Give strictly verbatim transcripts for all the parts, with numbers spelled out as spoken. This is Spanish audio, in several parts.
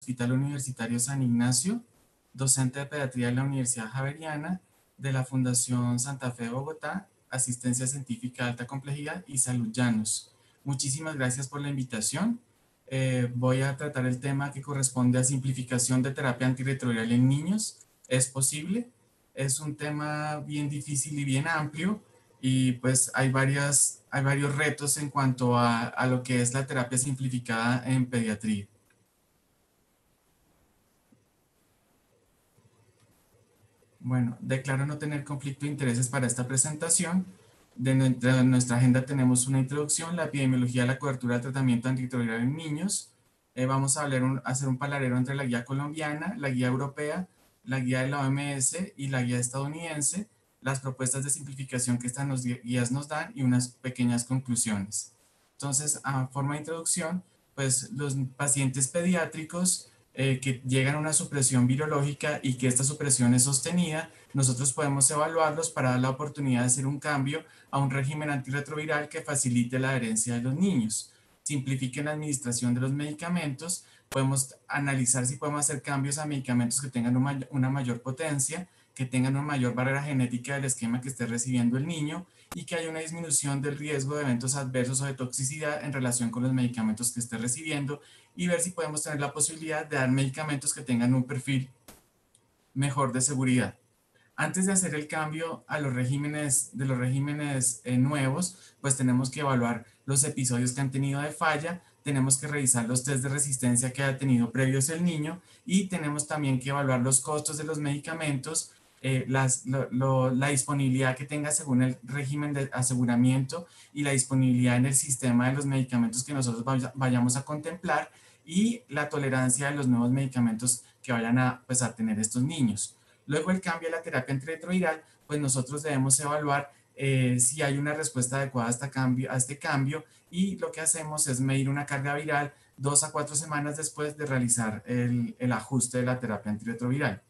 Hospital Universitario San Ignacio, docente de pediatría de la Universidad Javeriana, de la Fundación Santa Fe de Bogotá, Asistencia Científica de Alta Complejidad y Salud Llanos. Muchísimas gracias por la invitación. Eh, voy a tratar el tema que corresponde a simplificación de terapia antirretroviral en niños. ¿Es posible? Es un tema bien difícil y bien amplio y pues hay, varias, hay varios retos en cuanto a, a lo que es la terapia simplificada en pediatría. Bueno, declaro no tener conflicto de intereses para esta presentación. De nuestra, nuestra agenda tenemos una introducción, la epidemiología de la cobertura del tratamiento antirretroviral en niños. Eh, vamos a, hablar un, hacer un palarero entre la guía colombiana, la guía europea, la guía de la O M S y la guía estadounidense, las propuestas de simplificación que estas guías nos dan y unas pequeñas conclusiones. Entonces, a forma de introducción, pues los pacientes pediátricos eh, que llegan a una supresión virológica y que esta supresión es sostenida, nosotros podemos evaluarlos para dar la oportunidad de hacer un cambio a un régimen antirretroviral que facilite la adherencia de los niños, simplifique la administración de los medicamentos, podemos analizar si podemos hacer cambios a medicamentos que tengan una mayor potencia, que tengan una mayor barrera genética del esquema que esté recibiendo el niño y que haya una disminución del riesgo de eventos adversos o de toxicidad en relación con los medicamentos que esté recibiendo y ver si podemos tener la posibilidad de dar medicamentos que tengan un perfil mejor de seguridad. Antes de hacer el cambio a los regímenes, de los regímenes eh, nuevos, pues tenemos que evaluar los episodios que han tenido de falla, tenemos que revisar los test de resistencia que ha tenido previos el niño y tenemos también que evaluar los costos de los medicamentos, eh, las, lo, lo, la disponibilidad que tenga según el régimen de aseguramiento y la disponibilidad en el sistema de los medicamentos que nosotros vaya, vayamos a contemplar y la tolerancia de los nuevos medicamentos que vayan a, pues, a tener estos niños. Luego el cambio a la terapia antirretroviral, pues nosotros debemos evaluar eh, si hay una respuesta adecuada a este, cambio, a este cambio y lo que hacemos es medir una carga viral dos a cuatro semanas después de realizar el, el ajuste de la terapia antirretroviral.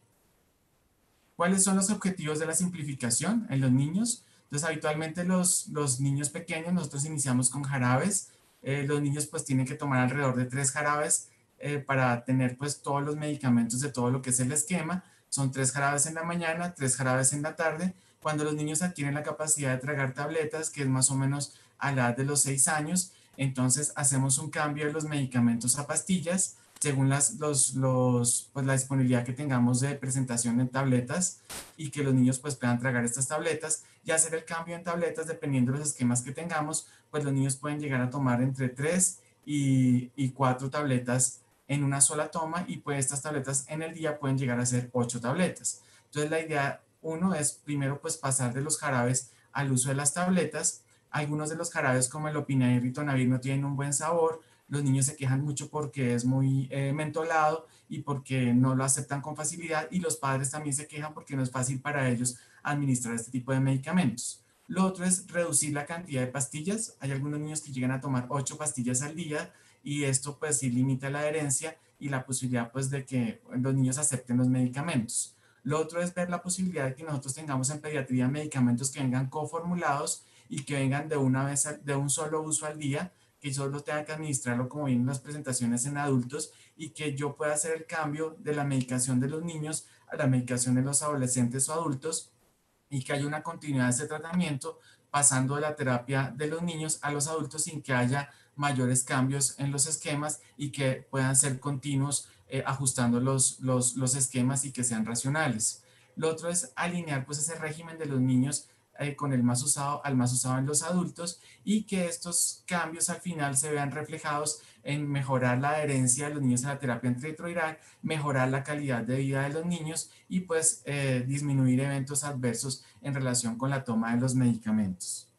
¿Cuáles son los objetivos de la simplificación en los niños? Entonces habitualmente los, los niños pequeños nosotros iniciamos con jarabes, eh, los niños pues tienen que tomar alrededor de tres jarabes eh, para tener pues todos los medicamentos de todo lo que es el esquema. Son tres jarabes en la mañana, tres jarabes en la tarde. Cuando los niños adquieren la capacidad de tragar tabletas, que es más o menos a la edad de los seis años, entonces hacemos un cambio de los medicamentos a pastillas según las, los, los, pues la disponibilidad que tengamos de presentación en tabletas y que los niños pues puedan tragar estas tabletas y hacer el cambio en tabletas dependiendo de los esquemas que tengamos, pues los niños pueden llegar a tomar entre tres y, y cuatro tabletas en una sola toma y pues estas tabletas en el día pueden llegar a ser ocho tabletas. Entonces la idea, uno, es primero pues pasar de los jarabes al uso de las tabletas. Algunos de los jarabes como el Opinavir y Ritonavir no tienen un buen sabor, los niños se quejan mucho porque es muy eh, mentolado y porque no lo aceptan con facilidad y los padres también se quejan porque no es fácil para ellos administrar este tipo de medicamentos. Lo otro es reducir la cantidad de pastillas. Hay algunos niños que llegan a tomar ocho pastillas al día y esto pues sí limita la adherencia y la posibilidad pues de que los niños acepten los medicamentos. Lo otro es ver la posibilidad de que nosotros tengamos en pediatría medicamentos que vengan coformulados y que vengan de una vez, de un solo uso al día, que yo solo tenga que administrarlo como vienen las presentaciones en adultos y que yo pueda hacer el cambio de la medicación de los niños a la medicación de los adolescentes o adultos y que haya una continuidad de ese tratamiento pasando de la terapia de los niños a los adultos sin que haya mayores cambios en los esquemas y que puedan ser continuos eh, ajustando los, los, los esquemas y que sean racionales. Lo otro es alinear pues ese régimen de los niños eh, con el más usado al más usado en los adultos y que estos cambios al final se vean reflejados en mejorar la adherencia de los niños a la terapia antirretroviral, mejorar la calidad de vida de los niños y pues eh, disminuir eventos adversos en relación con la toma de los medicamentos.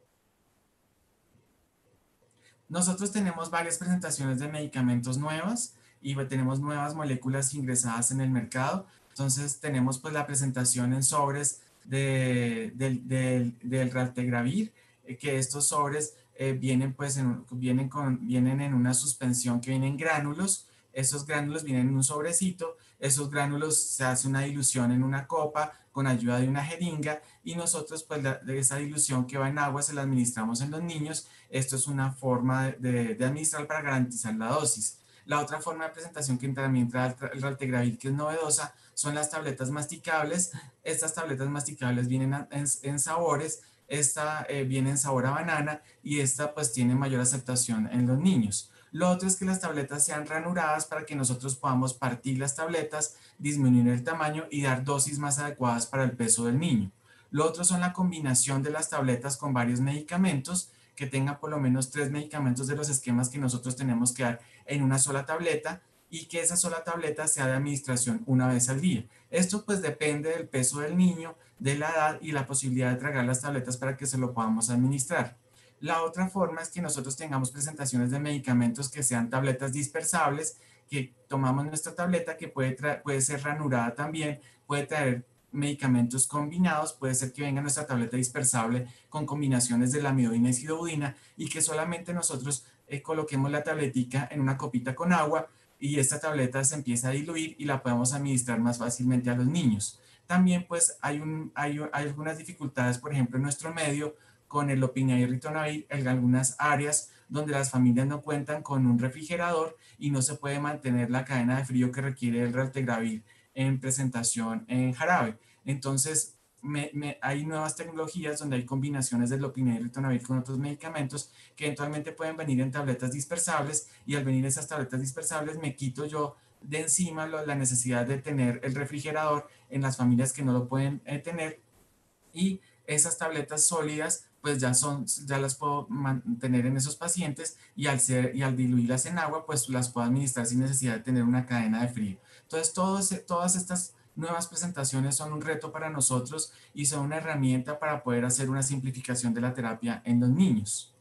Nosotros tenemos varias presentaciones de medicamentos nuevas y tenemos nuevas moléculas ingresadas en el mercado. Entonces tenemos pues la presentación en sobres de, de, de, del Raltegravir, eh, que estos sobres eh, vienen, pues en, vienen, con, vienen en una suspensión que viene en gránulos. Esos gránulos vienen en un sobrecito, esos gránulos se hace una dilución en una copa con ayuda de una jeringa y nosotros pues la, de esa dilución que va en agua se la administramos en los niños. Esto es una forma de, de administrar para garantizar la dosis. La otra forma de presentación que también trae el raltegravir, que es novedosa, son las tabletas masticables. Estas tabletas masticables vienen en, en sabores, esta eh, viene en sabor a banana y esta pues tiene mayor aceptación en los niños. Lo otro es que las tabletas sean ranuradas para que nosotros podamos partir las tabletas, disminuir el tamaño y dar dosis más adecuadas para el peso del niño. Lo otro son la combinación de las tabletas con varios medicamentos, que tengan por lo menos tres medicamentos de los esquemas que nosotros tenemos que dar en una sola tableta y que esa sola tableta sea de administración una vez al día. Esto pues depende del peso del niño, de la edad y la posibilidad de tragar las tabletas para que se lo podamos administrar. La otra forma es que nosotros tengamos presentaciones de medicamentos que sean tabletas dispersables, que tomamos nuestra tableta que puede, puede ser ranurada también, puede traer medicamentos combinados, puede ser que venga nuestra tableta dispersable con combinaciones de lamidodina y sidobudina y que solamente nosotros eh, coloquemos la tabletica en una copita con agua y esta tableta se empieza a diluir y la podemos administrar más fácilmente a los niños. También pues hay, un, hay, hay algunas dificultades, por ejemplo, en nuestro medio con el lopinavir y ritonavir en algunas áreas donde las familias no cuentan con un refrigerador y no se puede mantener la cadena de frío que requiere el raltegravir en presentación en jarabe. Entonces, me, me, hay nuevas tecnologías donde hay combinaciones del lopinavir y ritonavir con otros medicamentos que eventualmente pueden venir en tabletas dispersables y al venir esas tabletas dispersables me quito yo de encima lo, la necesidad de tener el refrigerador en las familias que no lo pueden eh, tener y esas tabletas sólidas pues ya, son, ya las puedo mantener en esos pacientes y al, ser, y al diluirlas en agua pues las puedo administrar sin necesidad de tener una cadena de frío. Entonces todos, todas estas nuevas presentaciones son un reto para nosotros y son una herramienta para poder hacer una simplificación de la terapia en los niños.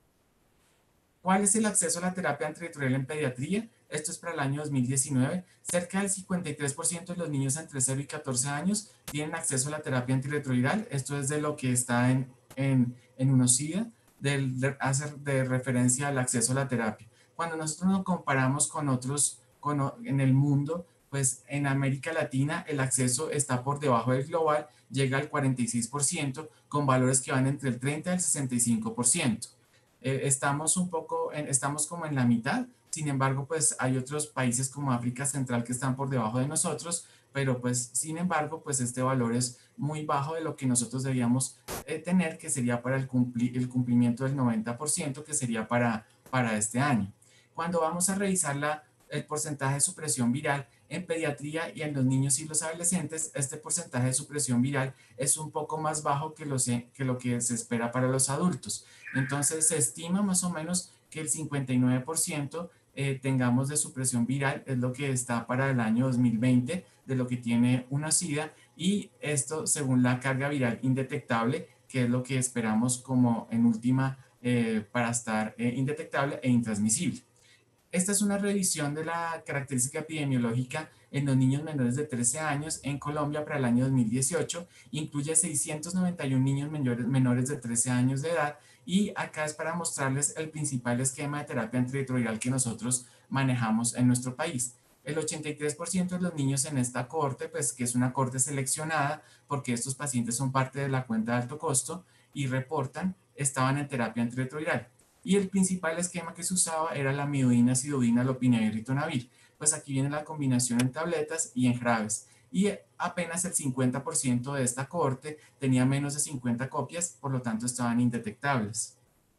¿Cuál es el acceso a la terapia antirretroviral en pediatría? Esto es para el año dos mil diecinueve. Cerca del cincuenta y tres por ciento de los niños entre cero y catorce años tienen acceso a la terapia antirretroviral. Esto es de lo que está en, en, en UNOCIDA, del, de, hacer de referencia al acceso a la terapia. Cuando nosotros nos comparamos con otros con, en el mundo, pues en América Latina el acceso está por debajo del global, llega al cuarenta y seis por ciento, con valores que van entre el treinta y el sesenta y cinco por ciento. Eh, estamos un poco, en, estamos como en la mitad, sin embargo, pues hay otros países como África Central que están por debajo de nosotros, pero pues sin embargo, pues este valor es muy bajo de lo que nosotros debíamos eh, tener, que sería para el, cumpli el cumplimiento del noventa por ciento, que sería para, para este año. Cuando vamos a revisar la, el porcentaje de supresión viral en pediatría y en los niños y los adolescentes, este porcentaje de supresión viral es un poco más bajo que lo, se, que lo que se espera para los adultos. Entonces se estima más o menos que el cincuenta y nueve por ciento eh, tengamos de supresión viral, es lo que está para el año dos mil veinte, de lo que tiene una SIDA, y esto según la carga viral indetectable, que es lo que esperamos como en última eh, para estar eh, indetectable e intransmisible. Esta es una revisión de la característica epidemiológica en los niños menores de trece años en Colombia para el año dos mil dieciocho. Incluye seiscientos noventa y uno niños menores de trece años de edad y acá es para mostrarles el principal esquema de terapia antirretroviral que nosotros manejamos en nuestro país. El ochenta y tres por ciento de los niños en esta cohorte, pues que es una cohorte seleccionada porque estos pacientes son parte de la cuenta de alto costo y reportan, estaban en terapia antirretroviral. Y el principal esquema que se usaba era la amiodarona, sidobudina, lopinavir y ritonavir. Pues aquí viene la combinación en tabletas y en jarabes. Y apenas el cincuenta por ciento de esta cohorte tenía menos de cincuenta copias, por lo tanto estaban indetectables.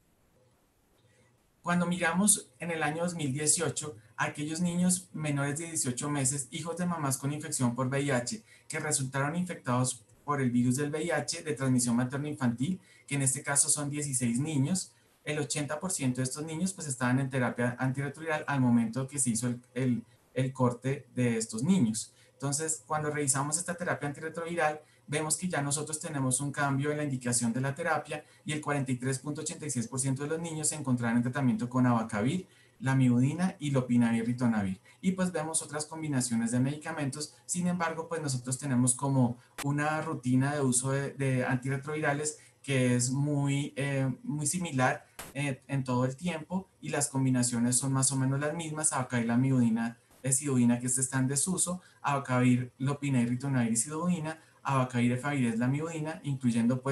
Cuando miramos en el año dos mil dieciocho, aquellos niños menores de dieciocho meses, hijos de mamás con infección por V I H, que resultaron infectados por el virus del V I H de transmisión materno-infantil, que en este caso son dieciséis niños, el ochenta por ciento de estos niños pues estaban en terapia antirretroviral al momento que se hizo el, el, el corte de estos niños. Entonces, cuando revisamos esta terapia antirretroviral, vemos que ya nosotros tenemos un cambio en la indicación de la terapia y el cuarenta y tres punto ochenta y seis por ciento de los niños se encontraban en tratamiento con abacavir, lamivudina y lopinavir ritonavir. Y pues vemos otras combinaciones de medicamentos. Sin embargo, pues nosotros tenemos como una rutina de uso de, de antirretrovirales que es muy, eh, muy similar eh, en todo el tiempo y las combinaciones son más o menos las mismas. Abacavir, lamivudina, sidobudina, que este está en desuso, abacavir, lopinavir, ritonavir y sidobudina, abacavir, efavirenz, lamivudina, incluyendo pues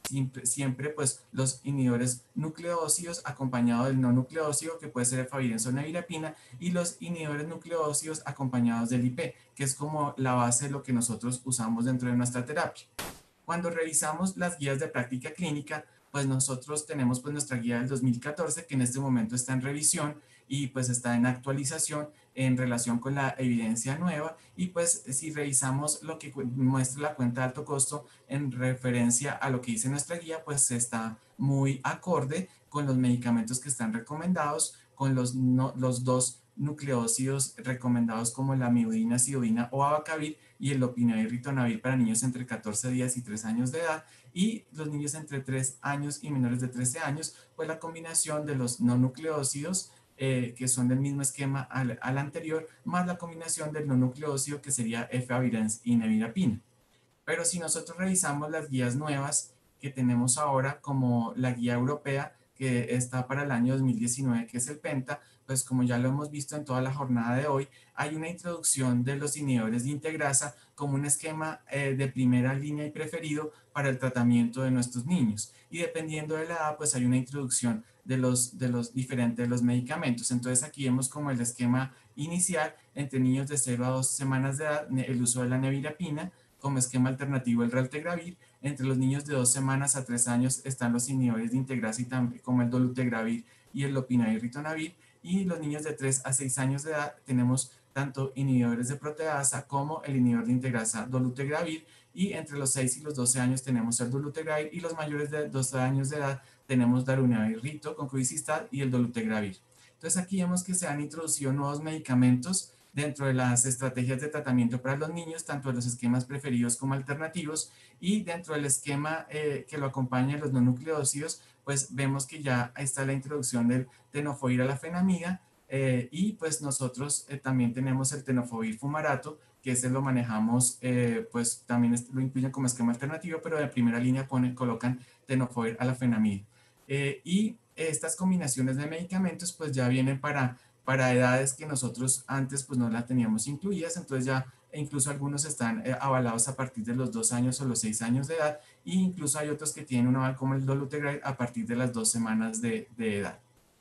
siempre, siempre pues los inhibidores nucleócidos acompañados del no nucleócido, que puede ser efavirenz o nevirapina, y los inhibidores nucleócidos acompañados del I P, que es como la base de lo que nosotros usamos dentro de nuestra terapia. Cuando revisamos las guías de práctica clínica, pues nosotros tenemos pues nuestra guía del dos mil catorce, que en este momento está en revisión y pues está en actualización en relación con la evidencia nueva. Y pues si revisamos lo que muestra la cuenta de alto costo en referencia a lo que dice nuestra guía, pues está muy acorde con los medicamentos que están recomendados, con los, no, los dos nucleócidos recomendados como la amiodarona, acidobina o abacavir, y el lopinavir, ritonavir para niños entre catorce días y tres años de edad, y los niños entre tres años y menores de trece años, pues la combinación de los no nucleócidos, eh, que son del mismo esquema al, al anterior, más la combinación del no nucleócido, que sería efavirenz y nevirapina. Pero si nosotros revisamos las guías nuevas que tenemos ahora, como la guía europea, que está para el año dos mil diecinueve, que es el PENTA, pues como ya lo hemos visto en toda la jornada de hoy, hay una introducción de los inhibidores de integrasa como un esquema eh, de primera línea y preferido para el tratamiento de nuestros niños. Y dependiendo de la edad, pues hay una introducción de los, de los diferentes de los medicamentos. Entonces aquí vemos como el esquema inicial entre niños de cero a dos semanas de edad, el uso de la nevirapina, como esquema alternativo el raltegravir. Entre los niños de dos semanas a tres años están los inhibidores de integrasa y también, como el dolutegravir y el lopinavir, ritonavir. Y los niños de tres a seis años de edad tenemos tanto inhibidores de proteasa como el inhibidor de integrasa dolutegravir. Y entre los seis y los doce años tenemos el dolutegravir, y los mayores de doce años de edad tenemos darunavir, rito con crudicistat y el dolutegravir. Entonces aquí vemos que se han introducido nuevos medicamentos dentro de las estrategias de tratamiento para los niños, tanto de los esquemas preferidos como alternativos, y dentro del esquema eh, que lo acompaña los no nucleócidos, pues vemos que ya está la introducción del tenofovir alafenamida, eh, y pues nosotros eh, también tenemos el tenofovir fumarato, que ese lo manejamos, eh, pues también lo incluyen como esquema alternativo, pero de primera línea ponen, colocan tenofovir alafenamida. Eh, y estas combinaciones de medicamentos pues ya vienen para para edades que nosotros antes pues no las teníamos incluidas, entonces ya incluso algunos están eh, avalados a partir de los dos años o los seis años de edad, e incluso hay otros que tienen un aval como el dolutegravir a partir de las dos semanas de, de edad.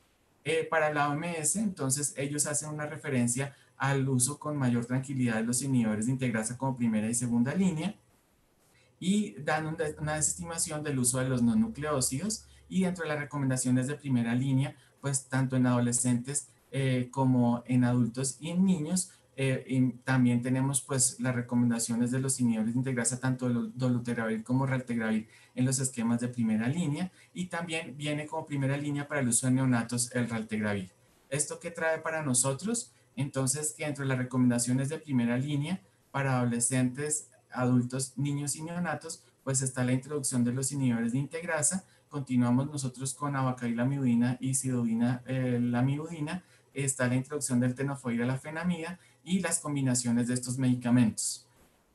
Eh, para la O M S, entonces ellos hacen una referencia al uso con mayor tranquilidad de los inhibidores de integrasa como primera y segunda línea, y dan un, una desestimación del uso de los no nucleócidos, y dentro de las recomendaciones de primera línea, pues tanto en adolescentes eh, como en adultos y en niños, eh, y también tenemos pues las recomendaciones de los inhibidores de integrasa, tanto dolutegravir como raltegravir en los esquemas de primera línea, y también viene como primera línea para el uso de neonatos el raltegravir. ¿Esto qué trae para nosotros? Entonces, que entre las recomendaciones de primera línea para adolescentes, adultos, niños y neonatos, pues está la introducción de los inhibidores de integrasa. Continuamos nosotros con abacavir lamivudina y sidovina eh, lamivudina. Está la introducción del tenofovir alafenamida y las combinaciones de estos medicamentos.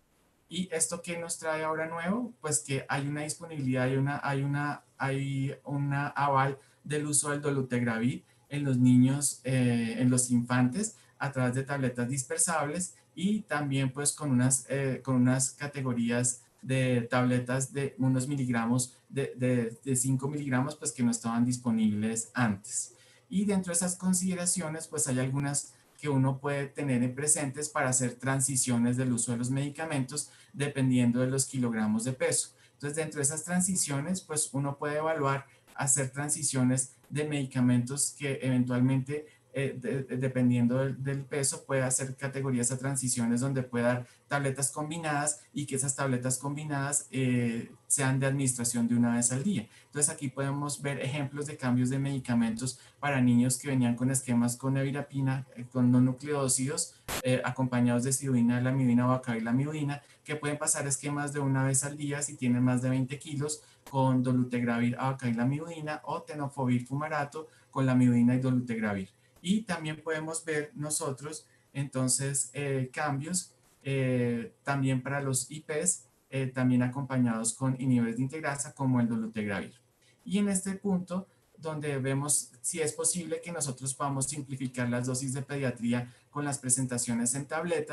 ¿Y esto qué nos trae ahora nuevo? Pues que hay una disponibilidad, hay una, hay una, hay una aval del uso del dolutegravir en los niños, eh, en los infantes, a través de tabletas dispersables, y también pues con unas, eh, con unas categorías de tabletas de unos miligramos, de, de, de cinco miligramos, pues que no estaban disponibles antes. Y dentro de esas consideraciones, pues hay algunas que uno puede tener en presentes para hacer transiciones del uso de los medicamentos dependiendo de los kilogramos de peso. Entonces, dentro de esas transiciones, pues uno puede evaluar hacer transiciones de medicamentos que eventualmente, eh, de, de, dependiendo del, del peso, puede hacer categorías a transiciones donde pueda dar tabletas combinadas, y que esas tabletas combinadas eh, sean de administración de una vez al día. Entonces aquí podemos ver ejemplos de cambios de medicamentos para niños que venían con esquemas con nevirapina, eh, con no nucleócidos, eh, acompañados de sidovina, lamivudina, abacavir, lamivudina, que pueden pasar esquemas de una vez al día si tienen más de veinte kilos, con dolutegravir, abacavir, lamivudina, o tenofovir fumarato con lamivudina y dolutegravir. Y también podemos ver nosotros entonces eh, cambios eh, también para los I Ps, eh, también acompañados con inhibidores de integrasa como el dolutegravir. Y en este punto, donde vemos si es posible que nosotros podamos simplificar las dosis de pediatría con las presentaciones en tabletas,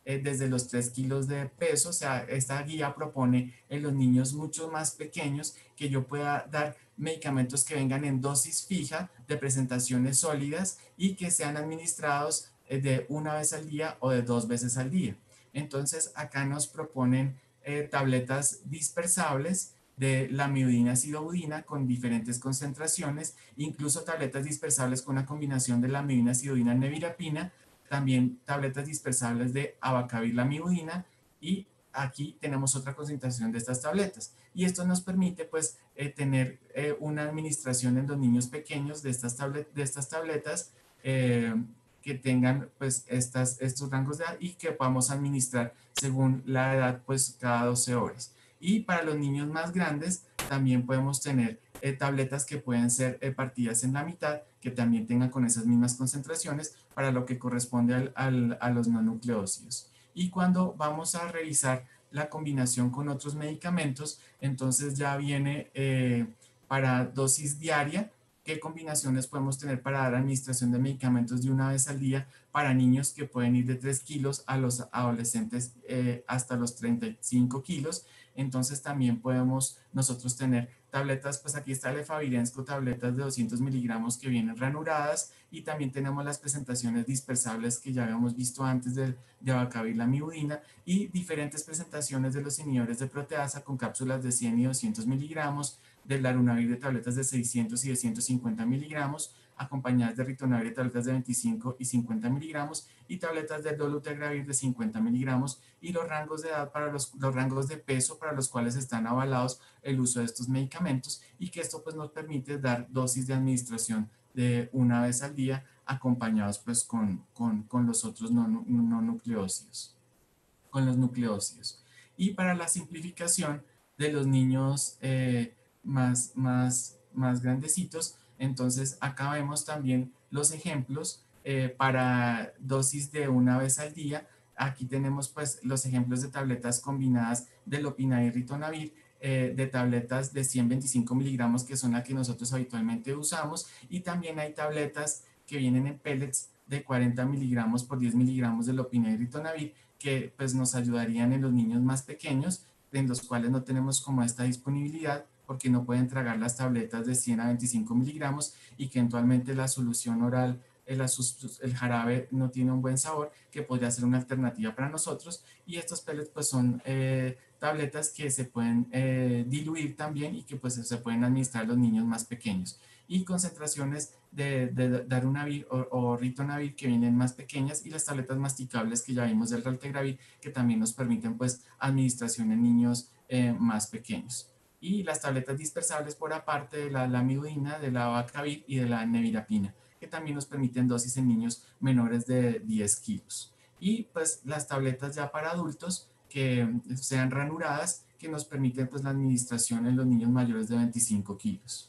eh, desde los tres kilos de peso. O sea, esta guía propone en los niños mucho más pequeños que yo pueda dar medicamentos que vengan en dosis fija de presentaciones sólidas y que sean administrados eh, de una vez al día o de dos veces al día. Entonces, acá nos proponen eh, tabletas dispersables de lamivudina acidobudina con diferentes concentraciones, incluso tabletas dispersables con una combinación de lamivudina acidobudina nevirapina, también tabletas dispersables de abacavir lamivudina, y aquí tenemos otra concentración de estas tabletas. Y esto nos permite pues eh, tener eh, una administración en los niños pequeños de estas, tablet de estas tabletas eh, que tengan pues estas, estos rangos de edad y que podamos administrar según la edad pues cada doce horas. Y para los niños más grandes también podemos tener eh, tabletas que pueden ser eh, partidas en la mitad, que también tengan con esas mismas concentraciones para lo que corresponde al, al, a los no nucleócidos. Y cuando vamos a revisar la combinación con otros medicamentos, entonces ya viene eh, para dosis diaria, qué combinaciones podemos tener para dar administración de medicamentos de una vez al día para niños que pueden ir de tres kilos a los adolescentes eh, hasta los treinta y cinco kilos. Entonces también podemos nosotros tener tabletas, pues aquí está el efavirenz, tabletas de doscientos miligramos que vienen ranuradas, y también tenemos las presentaciones dispersables que ya habíamos visto antes de, de abacavir lamivudina, y diferentes presentaciones de los inhibidores de proteasa con cápsulas de cien y doscientos miligramos, del darunavir de tabletas de seiscientos y de ciento cincuenta miligramos, acompañadas de ritonavir de tabletas de veinticinco y cincuenta miligramos, y tabletas de dolutegravir de cincuenta miligramos, y los rangos de edad para los, los rangos de peso para los cuales están avalados el uso de estos medicamentos, y que esto pues nos permite dar dosis de administración de una vez al día acompañados pues con, con, con los otros no, no nucleócidos, con los nucleócidos. Y para la simplificación de los niños eh, más, más, más grandecitos, entonces acá vemos también los ejemplos eh, para dosis de una vez al día. Aquí tenemos pues los ejemplos de tabletas combinadas de lopinavir y ritonavir, eh, de tabletas de ciento veinticinco miligramos, que son las que nosotros habitualmente usamos, y también hay tabletas que vienen en pellets de cuarenta miligramos por diez miligramos de lopinavir y ritonavir, que pues nos ayudarían en los niños más pequeños, en los cuales no tenemos como esta disponibilidad porque no pueden tragar las tabletas de cien a veinticinco miligramos, y que eventualmente la solución oral, el, el jarabe no tiene un buen sabor, que podría ser una alternativa para nosotros. Y estos pellets pues son eh, tabletas que se pueden eh, diluir también y que pues se pueden administrar a los niños más pequeños, y concentraciones de, de darunavir o, o ritonavir que vienen más pequeñas, y las tabletas masticables que ya vimos del raltegravir, que también nos permiten pues administración en niños eh, más pequeños. Y las tabletas dispersables por aparte de la lamivudina, de la abacavir y de la nevirapina, que también nos permiten dosis en niños menores de diez kilos. Y pues las tabletas ya para adultos que sean ranuradas, que nos permiten pues la administración en los niños mayores de veinticinco kilos.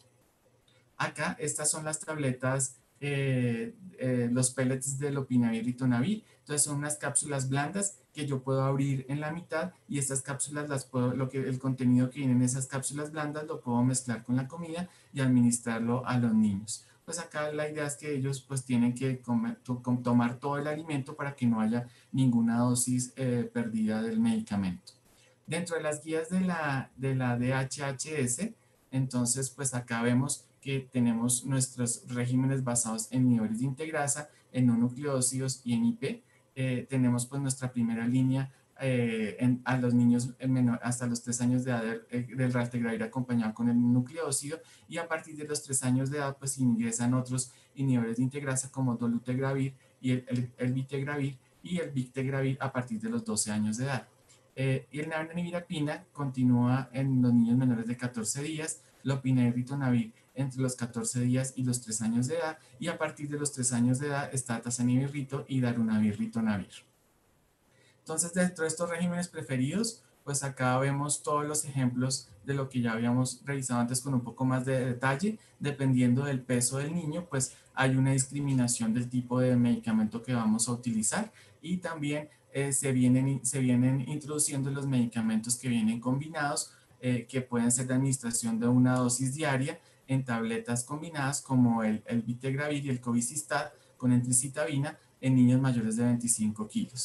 Acá estas son las tabletas, eh, eh, los pellets de lopinavir y ritonavir. Entonces son unas cápsulas blandas que yo puedo abrir en la mitad, y estas cápsulas las puedo, lo que, el contenido que viene en esas cápsulas blandas lo puedo mezclar con la comida y administrarlo a los niños. Pues acá la idea es que ellos pues tienen que comer, to, tomar todo el alimento para que no haya ninguna dosis eh, perdida del medicamento. Dentro de las guías de la, de la D H H S, entonces pues acá vemos que tenemos nuestros regímenes basados en inhibidores de integrasa, en no nucleócidos y en I P. Eh, tenemos pues nuestra primera línea eh, en, a los niños menor, hasta los tres años de edad del, del raltegravir acompañado con el nucleócido, y a partir de los tres años de edad pues ingresan otros inhibidores de integrasa como dolutegravir y el, el, el vitegravir y el bictegravir a partir de los doce años de edad. Eh, y el nevirapina continúa en los niños menores de catorce días, lopinavir y ritonavir entre los catorce días y los tres años de edad, y a partir de los tres años de edad está tazanibirrito y darunavir ritonavir. Entonces, dentro de estos regímenes preferidos, pues acá vemos todos los ejemplos de lo que ya habíamos revisado antes con un poco más de detalle. Dependiendo del peso del niño, pues hay una discriminación del tipo de medicamento que vamos a utilizar, y también eh, se, vienen, se vienen introduciendo los medicamentos que vienen combinados, eh, que pueden ser de administración de una dosis diaria en tabletas combinadas como el, el vitegravir y el covicistat con entricitabina en niños mayores de veinticinco kilos.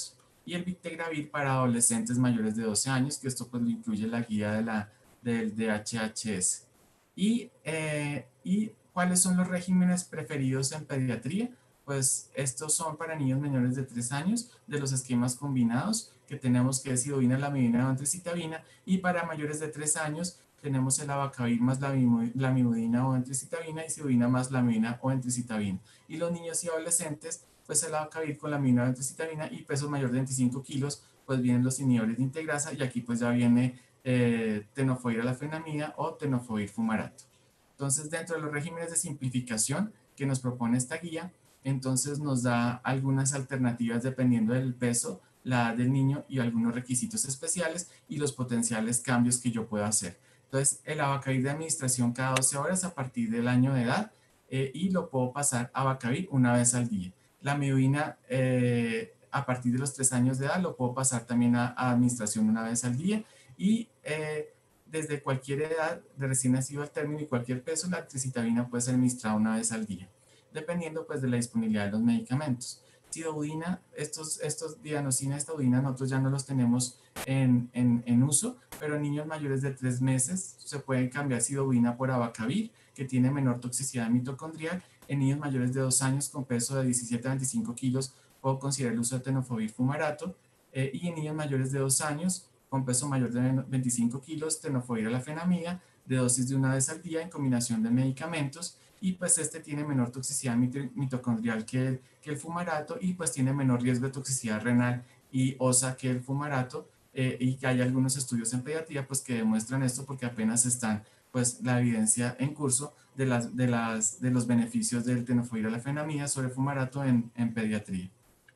y el Victegravir para adolescentes mayores de doce años, que esto pues lo incluye la guía de la, del D H H S. Y, eh, ¿Y cuáles son los regímenes preferidos en pediatría? Pues estos son para niños menores de tres años, de los esquemas combinados, que tenemos que es sidovina, lamivudina o antricitabina, y para mayores de tres años tenemos el abacavir más lamivudina o antricitabina y sidovina más lamivudina o antricitabina. Y los niños y adolescentes, pues el abacavir con lamivudina o antricitabina y peso mayor de veinticinco kilos, pues vienen los inhibidores de integrasa y aquí pues ya viene eh, tenofovir alafenamida o tenofovir fumarato. Entonces, dentro de los regímenes de simplificación que nos propone esta guía, entonces nos da algunas alternativas dependiendo del peso, la edad del niño y algunos requisitos especiales y los potenciales cambios que yo pueda hacer. Entonces, el abacavir de administración cada doce horas a partir del año de edad eh, y lo puedo pasar a abacavir una vez al día. La amiodarona eh, a partir de los tres años de edad lo puedo pasar también a, a administración una vez al día y eh, desde cualquier edad de recién nacido al término y cualquier peso, la tricitabina puede ser administrada una vez al día, dependiendo pues de la disponibilidad de los medicamentos. Sidobudina, estos, estos dianosina, estadudina, nosotros ya no los tenemos en, en, en uso, pero en niños mayores de tres meses se puede cambiar sidobudina por abacavir, que tiene menor toxicidad mitocondrial. En niños mayores de dos años con peso de diecisiete a veinticinco kilos puedo considerar el uso de tenofovir fumarato, eh, y en niños mayores de dos años con peso mayor de veinticinco kilos, tenofovir alafenamida, de dosis de una vez al día en combinación de medicamentos, y pues este tiene menor toxicidad mitocondrial que el, que el fumarato y pues tiene menor riesgo de toxicidad renal y osa que el fumarato, eh, y que hay algunos estudios en pediatría pues que demuestran esto porque apenas están pues la evidencia en curso de, las, de, las, de los beneficios del tenofovir alafenamida sobre el fumarato en, en pediatría.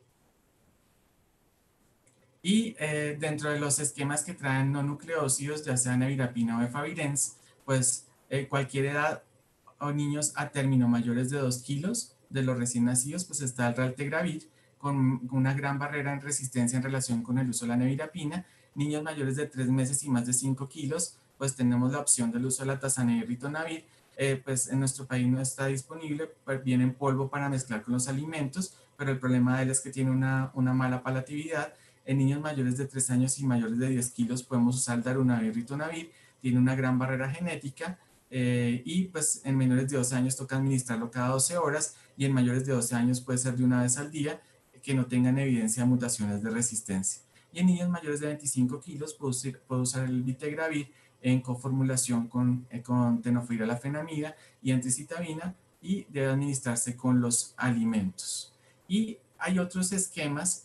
Y eh, dentro de los esquemas que traen no nucleócidos, ya sea nevirapina o efavirenz, pues eh, cualquier edad o niños a término mayores de dos kilos de los recién nacidos, pues está el raltegravir con una gran barrera en resistencia en relación con el uso de la nevirapina. Niños mayores de tres meses y más de cinco kilos, pues tenemos la opción del uso de la tazanavir ritonavir. Eh, pues en nuestro país no está disponible, pues viene en polvo para mezclar con los alimentos, pero el problema de él es que tiene una, una mala palatividad. En niños mayores de tres años y mayores de diez kilos podemos usar el darunavir ritonavir, tiene una gran barrera genética, eh, y pues en menores de doce años toca administrarlo cada doce horas y en mayores de doce años puede ser de una vez al día, que no tengan evidencia de mutaciones de resistencia. Y en niños mayores de veinticinco kilos puedo, puedo usar el Victegravir en coformulación con, eh, con tenofovir alafenamida y antricitabina y debe administrarse con los alimentos. Y hay otros esquemas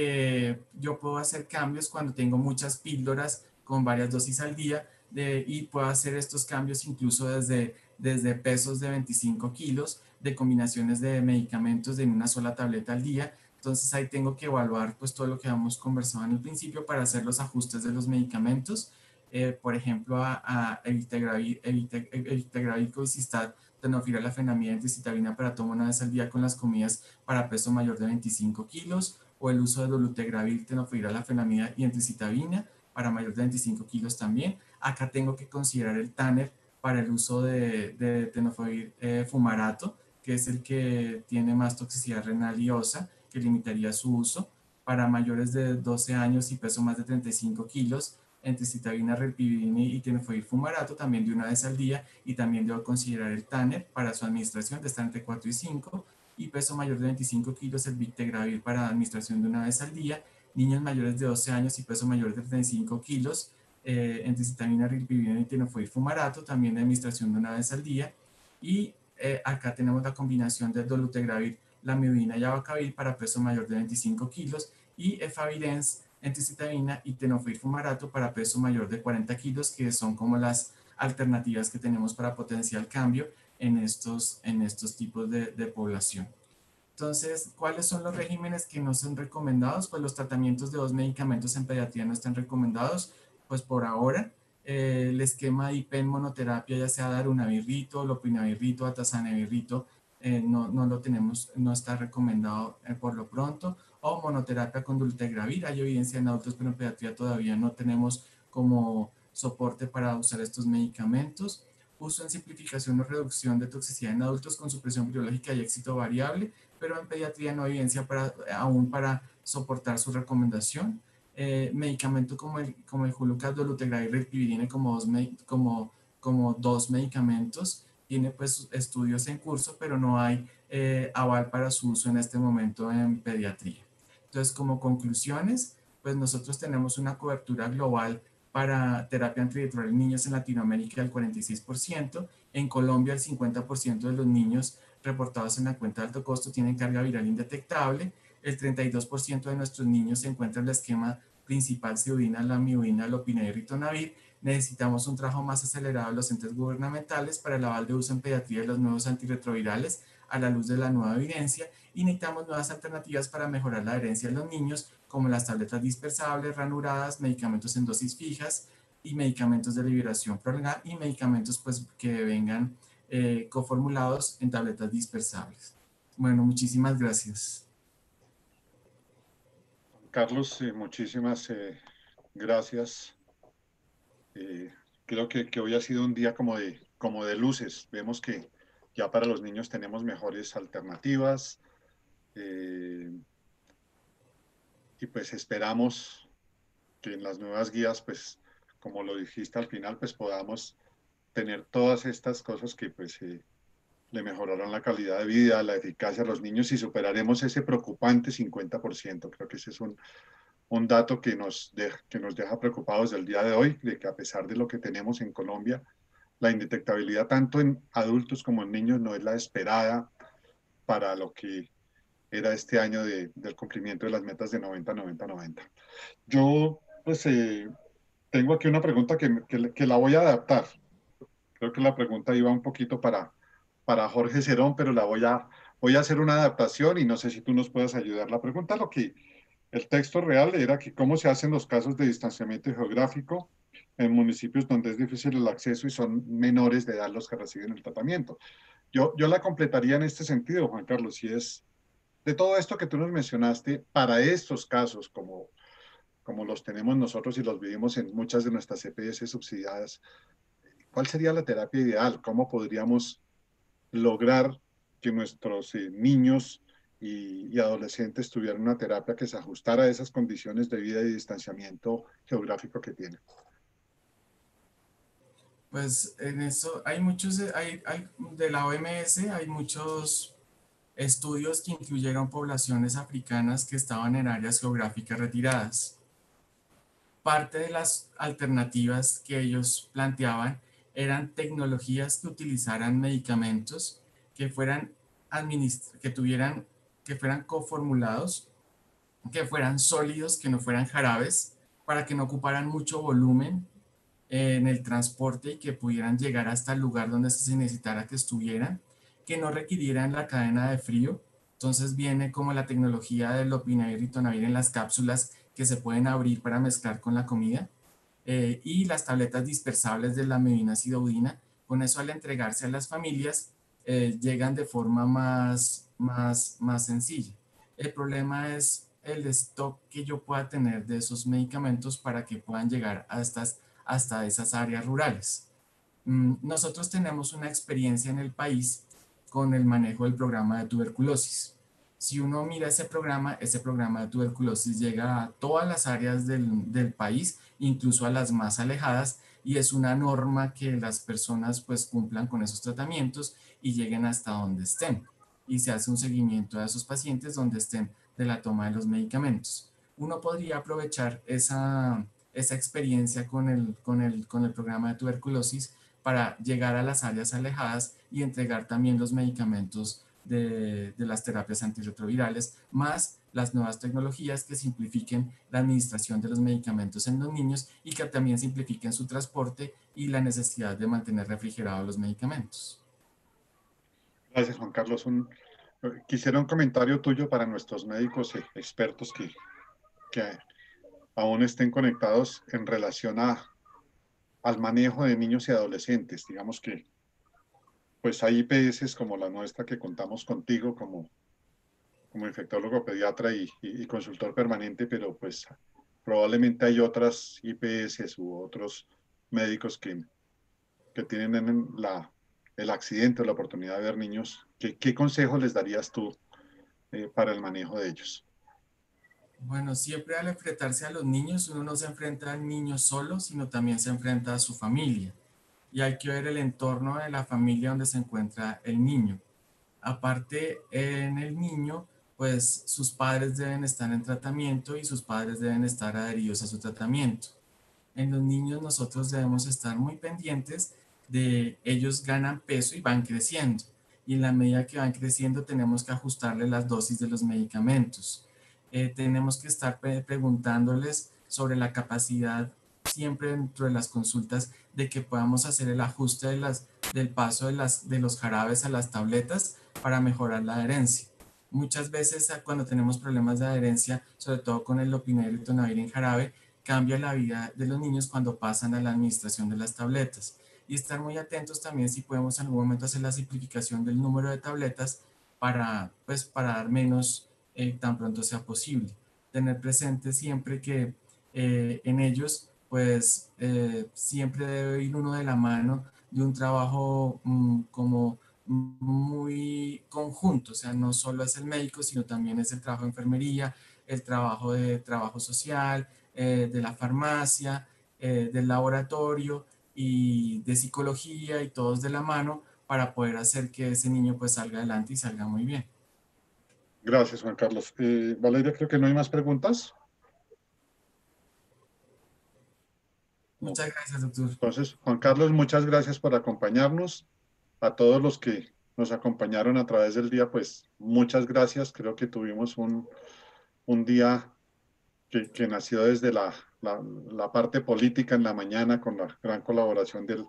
que yo puedo hacer cambios cuando tengo muchas píldoras con varias dosis al día de, y puedo hacer estos cambios incluso desde, desde pesos de veinticinco kilos, de combinaciones de medicamentos en una sola tableta al día. Entonces ahí tengo que evaluar pues todo lo que habíamos conversado en el principio para hacer los ajustes de los medicamentos. Eh, por ejemplo, a, a evitagravir, evitagravir, covicistat, tenofovir alafenamida, antricitabina para tomo una vez al día con las comidas para peso mayor de veinticinco kilos, o el uso de dolutegravir, tenofovir alafenamida y antricitabina para mayor de veinticinco kilos también. Acá tengo que considerar el Tanner para el uso de, de tenofovir eh, fumarato, que es el que tiene más toxicidad renal y osa, que limitaría su uso. Para mayores de doce años y peso más de treinta y cinco kilos, antricitabina, rilpivirina y tenofovir fumarato también de una vez al día, y también debo considerar el Tanner para su administración de estar entre cuatro y cinco, y peso mayor de veinticinco kilos el Victegravir para administración de una vez al día. Niños mayores de doce años y peso mayor de treinta y cinco kilos, eh, antricitabina, rilpivirina y tenofovir fumarato también de administración de una vez al día. Y eh, acá tenemos la combinación de dolutegravir, lamivudina y abacavir para peso mayor de veinticinco kilos, y efavirenz, antricitabina y tenofovir fumarato para peso mayor de cuarenta kilos, que son como las alternativas que tenemos para potencial cambio en estos, en estos tipos de, de población. Entonces, ¿cuáles son los regímenes que no son recomendados? Pues los tratamientos de dos medicamentos en pediatría no están recomendados, pues por ahora. Eh, el esquema de I P E N monoterapia, ya sea darunavir-rito, lopinavir-rito, atazanevirrito, eh, no, no lo tenemos, no está recomendado eh, por lo pronto. O monoterapia con dolutegravir, hay evidencia en adultos, pero en pediatría todavía no tenemos como soporte para usar estos medicamentos. Uso en simplificación o reducción de toxicidad en adultos con supresión biológica y éxito variable, pero en pediatría no hay evidencia para, aún para soportar su recomendación. Eh, medicamentos como el, como el Juluca, dolutegravir y rilpivirine como dos, como, como dos medicamentos. Tiene pues estudios en curso, pero no hay eh, aval para su uso en este momento en pediatría. Entonces, como conclusiones, pues nosotros tenemos una cobertura global para terapia antirretroviral en niños en Latinoamérica del cuarenta y seis por ciento. En Colombia, el cincuenta por ciento de los niños reportados en la cuenta de alto costo tienen carga viral indetectable. El treinta y dos por ciento de nuestros niños se encuentran en el esquema principal sidudina, lamivudina, lopinavir y ritonavir. Necesitamos un trabajo más acelerado de los entes gubernamentales para el aval de uso en pediatría de los nuevos antirretrovirales a la luz de la nueva evidencia, y necesitamos nuevas alternativas para mejorar la adherencia de los niños, como las tabletas dispersables, ranuradas, medicamentos en dosis fijas y medicamentos de liberación prolongada y medicamentos pues, que vengan eh, coformulados en tabletas dispersables. Bueno, muchísimas gracias. Carlos, eh, muchísimas eh, gracias. Eh, creo que, que hoy ha sido un día como de, como de luces. Vemos que ya para los niños tenemos mejores alternativas, eh, y pues esperamos que en las nuevas guías, pues como lo dijiste al final, pues podamos tener todas estas cosas que pues eh, le mejorarán la calidad de vida, la eficacia a los niños y superaremos ese preocupante cincuenta por ciento. Creo que ese es un, un dato que nos, deja, que nos deja preocupados del día de hoy, de que a pesar de lo que tenemos en Colombia, la indetectabilidad tanto en adultos como en niños no es la esperada para lo que era este año de, del cumplimiento de las metas de noventa, noventa, noventa. Yo, pues, eh, tengo aquí una pregunta que, que, que, la voy a adaptar. Creo que la pregunta iba un poquito para, para Jorge Cerón, pero la voy a, voy a hacer una adaptación y no sé si tú nos puedes ayudar. La pregunta, lo que el texto real era que cómo se hacen los casos de distanciamiento geográfico en municipios donde es difícil el acceso y son menores de edad los que reciben el tratamiento. Yo, yo la completaría en este sentido, Juan Carlos, si es de todo esto que tú nos mencionaste, para estos casos, como, como los tenemos nosotros y los vivimos en muchas de nuestras C P S subsidiadas, ¿cuál sería la terapia ideal? ¿Cómo podríamos lograr que nuestros eh, niños y, y, adolescentes tuvieran una terapia que se ajustara a esas condiciones de vida y distanciamiento geográfico que tienen? Pues en eso hay muchos, hay, hay, de la O M S hay muchos estudios que incluyeron poblaciones africanas que estaban en áreas geográficas retiradas. Parte de las alternativas que ellos planteaban eran tecnologías que utilizaran medicamentos que fueran que tuvieran, que fueran coformulados, que fueran sólidos, que no fueran jarabes, para que no ocuparan mucho volumen en el transporte y que pudieran llegar hasta el lugar donde se necesitara que estuvieran, que no requirieran la cadena de frío. Entonces viene como la tecnología del lopinavir y ritonavir en las cápsulas que se pueden abrir para mezclar con la comida, eh, y las tabletas dispersables de la lamivudina sidudina. Con eso, al entregarse a las familias, eh, llegan de forma más, más, más sencilla. El problema es el stock que yo pueda tener de esos medicamentos para que puedan llegar a estas, hasta esas áreas rurales. Mm, nosotros tenemos una experiencia en el país con el manejo del programa de tuberculosis. Si uno mira ese programa, ese programa de tuberculosis llega a todas las áreas del, del país, incluso a las más alejadas, y es una norma que las personas pues cumplan con esos tratamientos y lleguen hasta donde estén. Y se hace un seguimiento a esos pacientes donde estén de la toma de los medicamentos. Uno podría aprovechar esa, esa experiencia con el, con, el, con el programa de tuberculosis para llegar a las áreas alejadas y entregar también los medicamentos de, de las terapias antirretrovirales, más las nuevas tecnologías que simplifiquen la administración de los medicamentos en los niños y que también simplifiquen su transporte y la necesidad de mantener refrigerados los medicamentos. Gracias, Juan Carlos. Un, quisiera un comentario tuyo para nuestros médicos eh, expertos que, que aún estén conectados en relación a, al manejo de niños y adolescentes. Digamos que pues hay I P S como la nuestra que contamos contigo como, como infectólogo pediatra y, y, y consultor permanente, pero pues probablemente hay otras I P S u otros médicos que, que tienen la, el accidente o la oportunidad de ver niños. ¿Qué, qué consejo les darías tú eh, para el manejo de ellos? Bueno, siempre al enfrentarse a los niños, uno no se enfrenta al niño solo, sino también se enfrenta a su familia. Y hay que ver el entorno de la familia donde se encuentra el niño. Aparte, en el niño, pues sus padres deben estar en tratamiento y sus padres deben estar adheridos a su tratamiento. En los niños nosotros debemos estar muy pendientes de ellos ganan peso y van creciendo. Y en la medida que van creciendo tenemos que ajustarle las dosis de los medicamentos. Eh, tenemos que estar pre preguntándoles sobre la capacidad siempre dentro de las consultas de que podamos hacer el ajuste de las, del paso de, las, de los jarabes a las tabletas para mejorar la adherencia. Muchas veces cuando tenemos problemas de adherencia, sobre todo con el lopinavir y tonavir en jarabe, cambia la vida de los niños cuando pasan a la administración de las tabletas. Y estar muy atentos también si podemos en algún momento hacer la simplificación del número de tabletas para, pues, para dar menos eh, tan pronto sea posible. Tener presente siempre que eh, en ellos, pues eh, siempre debe ir uno de la mano de un trabajo mmm, como muy conjunto, o sea, no solo es el médico, sino también es el trabajo de enfermería, el trabajo de trabajo social, eh, de la farmacia, eh, del laboratorio y de psicología y todos de la mano para poder hacer que ese niño pues salga adelante y salga muy bien. Gracias, Juan Carlos. Eh, Valeria, creo que no hay más preguntas. No. Muchas gracias, doctor. Entonces, Juan Carlos, muchas gracias por acompañarnos. A todos los que nos acompañaron a través del día, pues muchas gracias. Creo que tuvimos un, un día que, que nació desde la, la, la, parte política en la mañana con la gran colaboración del,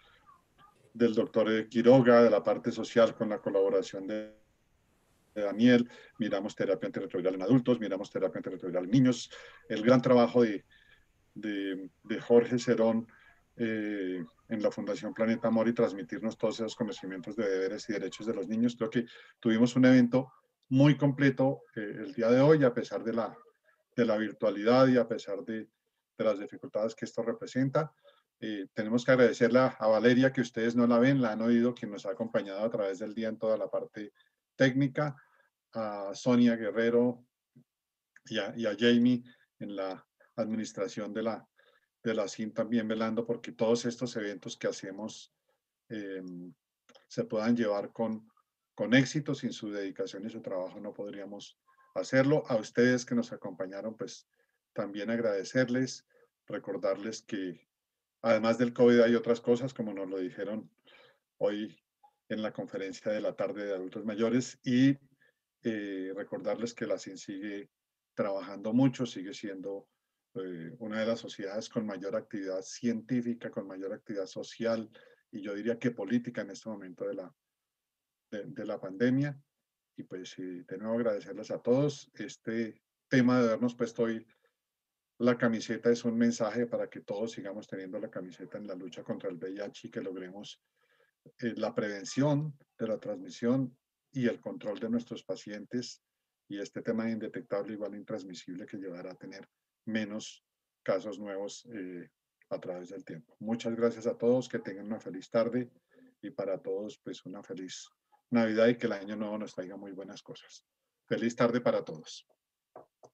del doctor Quiroga, de la parte social con la colaboración de, de Daniel. Miramos terapia antirretroviral en adultos, miramos terapia antirretroviral en niños, el gran trabajo de, de, de Jorge Cerón eh, en la Fundación Planeta Amor y transmitirnos todos esos conocimientos de deberes y derechos de los niños. Creo que tuvimos un evento muy completo eh, el día de hoy, a pesar de la, de la virtualidad y a pesar de, de las dificultades que esto representa. Eh, tenemos que agradecerle a, a Valeria, que ustedes no la ven, la han oído, quien nos ha acompañado a través del día en toda la parte técnica, a Sonia Guerrero y a, y a Jamie en la administración de la, de la C I N, también velando porque todos estos eventos que hacemos eh, se puedan llevar con, con éxito. Sin su dedicación y su trabajo no podríamos hacerlo. A ustedes que nos acompañaron, pues también agradecerles, recordarles que además del COVID hay otras cosas, como nos lo dijeron hoy en la conferencia de la tarde de adultos mayores, y eh, recordarles que la C I N sigue trabajando mucho, sigue siendo eh, una de las sociedades con mayor actividad científica, con mayor actividad social y yo diría que política en este momento de la, de, de la pandemia. Y pues eh, de nuevo agradecerles a todos. Este tema de habernos puesto hoy la camiseta es un mensaje para que todos sigamos teniendo la camiseta en la lucha contra el V I H y que logremos eh, la prevención de la transmisión y el control de nuestros pacientes y este tema de indetectable igual intransmisible que llevará a tener menos casos nuevos eh, a través del tiempo. Muchas gracias a todos, que tengan una feliz tarde y para todos pues una feliz Navidad y que el año nuevo nos traiga muy buenas cosas. Feliz tarde para todos.